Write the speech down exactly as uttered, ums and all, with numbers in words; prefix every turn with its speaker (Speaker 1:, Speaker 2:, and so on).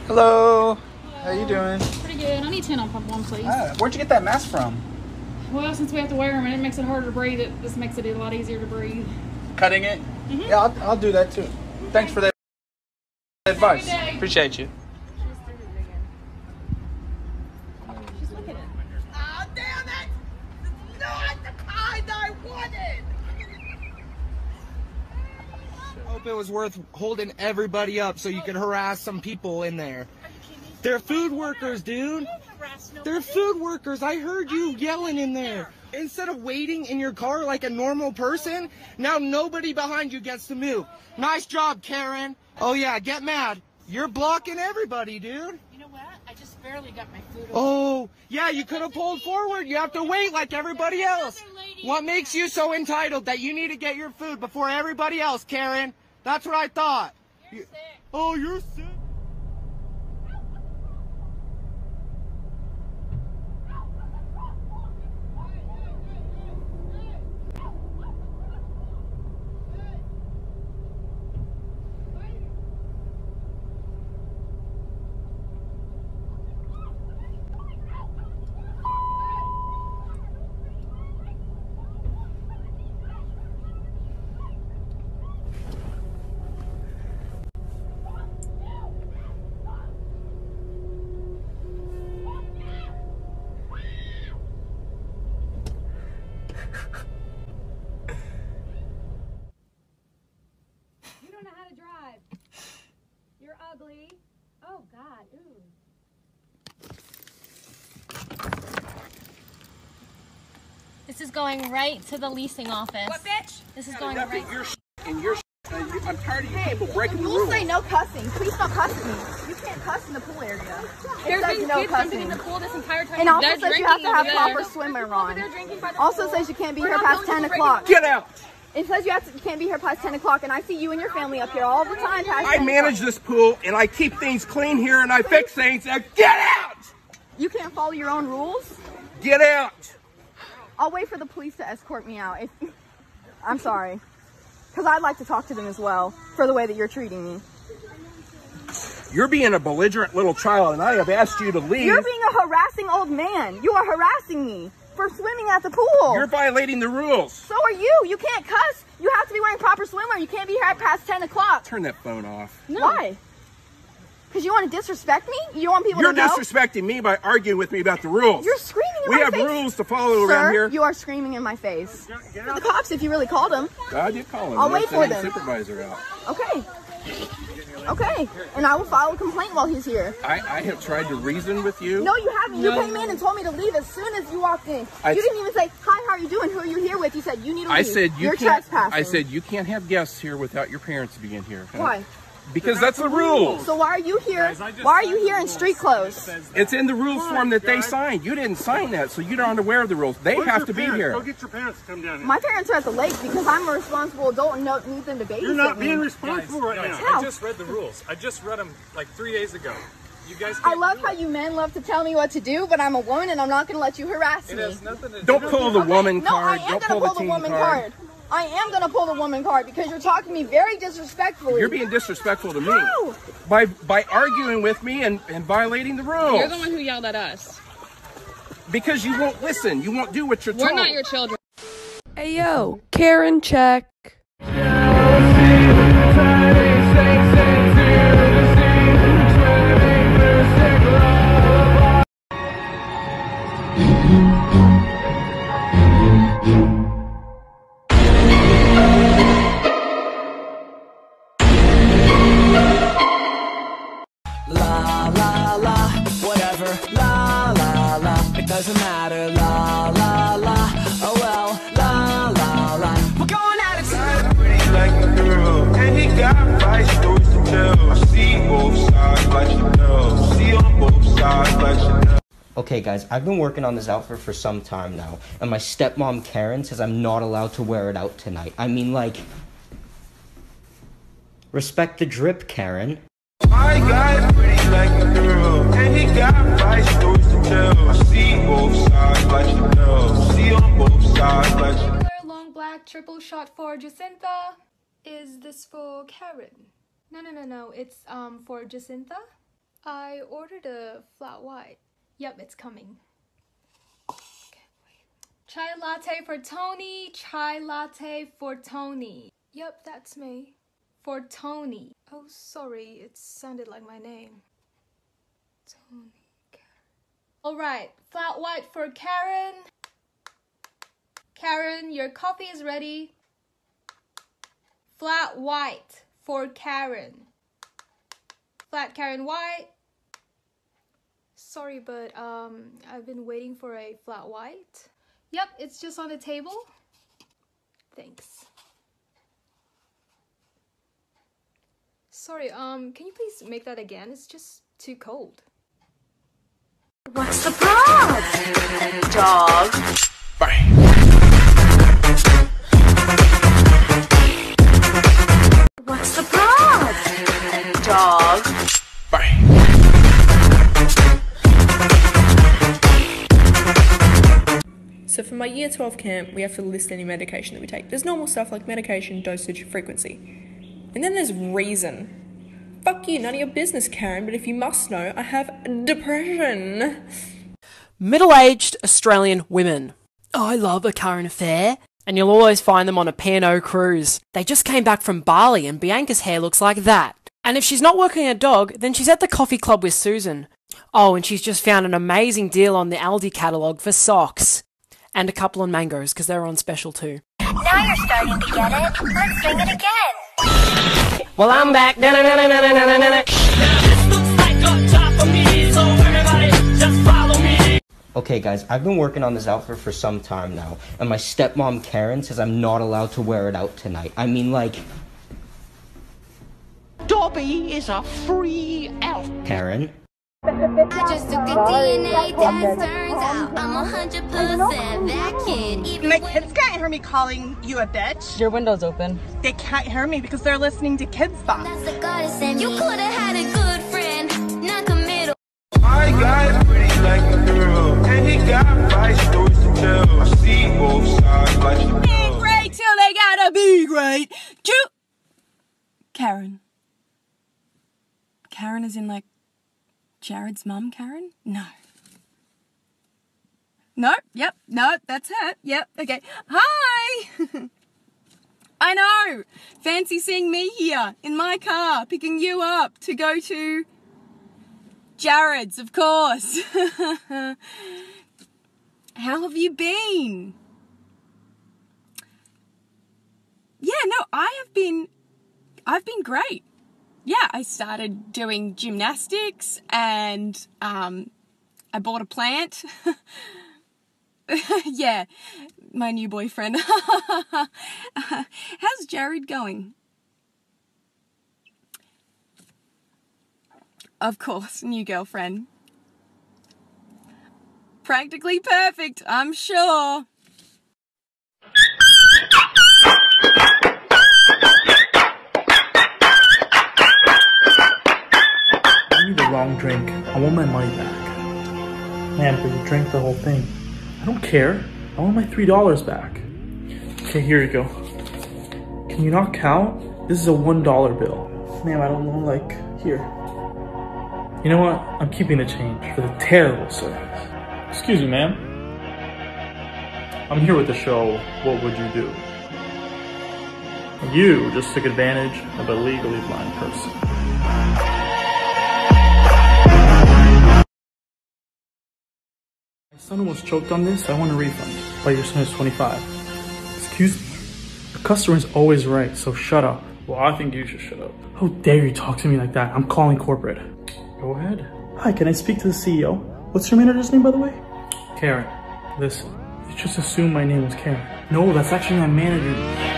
Speaker 1: Hello.
Speaker 2: Hello.
Speaker 1: How you doing?
Speaker 2: Pretty good. I need ten on pump one, please.
Speaker 1: Ah, where'd you get that mask from?
Speaker 2: Well, since we have to wear them and it makes it harder to breathe, it just makes it a lot easier to breathe.
Speaker 1: Cutting it?
Speaker 2: Mm-hmm.
Speaker 1: Yeah, I'll, I'll do that too. Okay. Thanks for that advice. Appreciate you.
Speaker 2: She's looking at it.
Speaker 3: Oh, damn it! It's not the kind I wanted!
Speaker 4: I hope it was worth holding everybody up so you could harass some people in there. They're food workers, dude. They're food workers. I heard you yelling in there. Instead of waiting in your car like a normal person, now nobody behind you gets to move. Nice job, Karen. Oh yeah, get mad. You're blocking everybody, dude.
Speaker 3: You know what? I just barely got my food.
Speaker 4: Oh, yeah, you could have pulled forward. You have to wait like everybody else. What makes you so entitled that you need to get your food before everybody else, Karen? That's what I thought.
Speaker 3: You're sick.
Speaker 4: Oh, you're sick.
Speaker 5: You don't know how to drive. You're ugly. Oh, God. Ooh.
Speaker 6: This is going right to the leasing office.
Speaker 3: What, bitch?
Speaker 6: This is going right.
Speaker 7: Your and your I'm tired of you people breaking the
Speaker 8: Rules
Speaker 7: rules.
Speaker 8: say no cussing. Please don't cuss at me. You can't cuss in the pool area.
Speaker 6: There's
Speaker 8: It says
Speaker 6: been
Speaker 8: no
Speaker 6: kids jumping
Speaker 8: cussing.
Speaker 6: in the pool this entire time.
Speaker 8: And also
Speaker 6: They're
Speaker 8: says you have to
Speaker 6: drinking
Speaker 8: have
Speaker 6: over
Speaker 8: proper
Speaker 6: there.
Speaker 8: swimwear on.
Speaker 6: They're drinking by the
Speaker 8: Also
Speaker 6: pool.
Speaker 8: says you can't be
Speaker 6: We're
Speaker 8: here
Speaker 6: not
Speaker 8: past
Speaker 6: going
Speaker 8: ten
Speaker 6: to break
Speaker 8: o'clock.
Speaker 7: Get out!
Speaker 8: It says you, have to, you can't be here past ten o'clock, and I see you and your family up here all the time past
Speaker 7: I
Speaker 8: ten
Speaker 7: manage
Speaker 8: o'clock.
Speaker 7: this pool and I keep things clean here and I fix things. Now get out!
Speaker 8: You can't follow your own rules?
Speaker 7: Get out!
Speaker 8: I'll wait for the police to escort me out. If, I'm sorry. Because I'd like to talk to them as well for the way that you're treating me.
Speaker 7: You're being a belligerent little child and I have asked you to leave.
Speaker 8: You're being a harassing old man. You are harassing me for swimming at the pool.
Speaker 7: You're violating the rules.
Speaker 8: So are you. You can't cuss. You have to be wearing proper swimwear. You can't be here past ten o'clock.
Speaker 7: Turn that phone off.
Speaker 8: No. Why? Because you want to disrespect me? You don't want people
Speaker 7: You're
Speaker 8: to know?
Speaker 7: disrespecting me by arguing with me about the rules.
Speaker 8: You're screaming in
Speaker 7: we
Speaker 8: my
Speaker 7: have
Speaker 8: face.
Speaker 7: rules to follow
Speaker 8: Sir,
Speaker 7: around here.
Speaker 8: you are screaming in my face. For the cops, if you really called them.
Speaker 7: I did call him.
Speaker 8: I'll
Speaker 7: They're
Speaker 8: wait for
Speaker 7: sending
Speaker 8: them.
Speaker 7: the supervisor out.
Speaker 8: Okay. Okay. And I will file a complaint while he's here.
Speaker 7: I, I have tried to reason with you.
Speaker 8: No, you haven't. You came in and told me to leave as soon as you walked in.
Speaker 7: I,
Speaker 8: you didn't even say, hi, how are you doing? Who are you here with? You said, you need to leave.
Speaker 7: I said you
Speaker 8: You're
Speaker 7: can't.
Speaker 8: trespassing.
Speaker 7: I said you can't have guests here without your parents being here.
Speaker 8: Why?
Speaker 7: Because that's the rules.
Speaker 8: So why are you here? Why are you here in street clothes?
Speaker 7: It's in the rules form that they signed. You didn't sign that, so you're not aware of the rules. They have to be here.
Speaker 9: Go get your parents to come down here.
Speaker 8: My parents are at the lake because I'm a responsible adult and don't need them to babysit
Speaker 9: You're not
Speaker 8: me.
Speaker 9: being responsible right now.
Speaker 8: How?
Speaker 10: I just read the rules. I just read them like three days ago. You guys
Speaker 8: I
Speaker 10: can't
Speaker 8: love
Speaker 10: do
Speaker 8: how
Speaker 10: it.
Speaker 8: you men love to tell me what to do, but I'm a woman and I'm not going to let you harass
Speaker 10: It
Speaker 8: me.
Speaker 10: has nothing to do
Speaker 7: Don't
Speaker 10: with
Speaker 7: pull the woman
Speaker 8: No, I
Speaker 7: card.
Speaker 8: am
Speaker 7: Don't
Speaker 8: going to
Speaker 7: pull
Speaker 8: pull
Speaker 7: the
Speaker 8: the
Speaker 7: teen
Speaker 8: woman
Speaker 7: card.
Speaker 8: card. I am going to pull the woman card because you're talking to me very disrespectfully.
Speaker 7: You're being disrespectful to me
Speaker 8: How?
Speaker 7: by by arguing with me and, and violating the rules.
Speaker 2: You're the one who yelled at us.
Speaker 7: Because you won't listen. You won't do what you're
Speaker 2: We're
Speaker 7: told.
Speaker 2: not your children.
Speaker 11: Hey yo, Karen check.
Speaker 12: La la la, whatever. La la la, it doesn't matter. La la la, oh well. La la la, we're going at it.
Speaker 13: Pretty like a girl, and he got five stories to tell. I see both sides like you know. See on both sides like you know.
Speaker 14: Okay guys, I've been working on this outfit for some time now, and my stepmom Karen says I'm not allowed to wear it out tonight. I mean, like, respect the drip, Karen.
Speaker 13: My guy pretty like a girl, and he got five stories to tell. I see both sides like you know. See on both sides like you know.
Speaker 5: Long black triple shot for Jacinta. Is this for Karen? No, no, no, no. It's um for Jacinta.
Speaker 15: I ordered a flat white. Yep, it's coming. Okay, wait. Chai latte for Tony. Chai latte for Tony. Yep, that's me. For Tony. Oh, sorry, it sounded like my name. Tony. Alright, flat white for Karen. Karen, your coffee is ready. Flat white for Karen. Flat Karen white. Sorry, but um, I've been waiting for a flat white. Yep, it's just on the table. Thanks. Sorry, um, can you please make that again? It's just too cold.
Speaker 16: What's the problem, dog?
Speaker 1: Bye.
Speaker 16: What's the problem, dog?
Speaker 1: Bye.
Speaker 11: So for my year twelve camp, we have to list any medication that we take. There's normal stuff like medication, dosage, frequency. And then there's reason. Fuck you, none of your business, Karen, but if you must know, I have depression.
Speaker 17: Middle-aged Australian women. I love a current affair. And you'll always find them on a P and O cruise. They just came back from Bali and Bianca's hair looks like that. And if she's not working a dog, then she's at the coffee club with Susan. Oh, and she's just found an amazing deal on the Aldi catalogue for socks. And a couple on mangoes, because they're on special too.
Speaker 16: Now you're starting to get it. Let's sing it again.
Speaker 17: Well, I'm back. Na -na -na -na -na -na -na -na.
Speaker 12: This looks like on top of me, so everybody just follow me.
Speaker 14: Okay guys, I've been working on this outfit for some time now, and my stepmom Karen says I'm not allowed to wear it out tonight. I mean, like...
Speaker 3: Dobby is a free elf.
Speaker 14: Karen?
Speaker 6: I just took a D N A test, turns out I'm a hundred percent that kid. Even
Speaker 3: My kids can't hear me calling you a bitch.
Speaker 18: Your window's open.
Speaker 3: They can't hear me because they're listening to Kids Bop.
Speaker 6: that's the goddess and you could have had a good friend, not committal.
Speaker 13: I got pretty like a girl, and he got five stories to tell. I see both sides like you
Speaker 18: Be great till they gotta be great. Ju- Karen. Karen is in like Jared's mum, Karen? No. No, yep, no, that's her. Yep, okay. Hi! I know! Fancy seeing me here in my car, picking you up to go to Jared's, of course. How have you been? Yeah, no, I have been, I've been great. Yeah, I started doing gymnastics and um, I bought a plant. Yeah, my new boyfriend. How's Jared going? Of course, new girlfriend. Practically perfect, I'm sure.
Speaker 19: The wrong drink. I want my money back. Man, but you drank the whole thing. I don't care. I want my three dollars back. Okay, here you go. Can you not count? This is a one dollar bill. Ma'am, I don't know, like, here. You know what? I'm keeping the change for the terrible service. Excuse me, ma'am. I'm here with the show, What Would You Do? You just took advantage of a legally blind person. My son was choked on this. I want a refund. But your son is twenty-five. Excuse me. The customer is always right, so shut up. Well, I think you should shut up. How dare you talk to me like that? I'm calling corporate. Go ahead. Hi, can I speak to the C E O? What's your manager's name, by the way? Karen. Listen, you just assumed my name was Karen. No, that's actually my manager.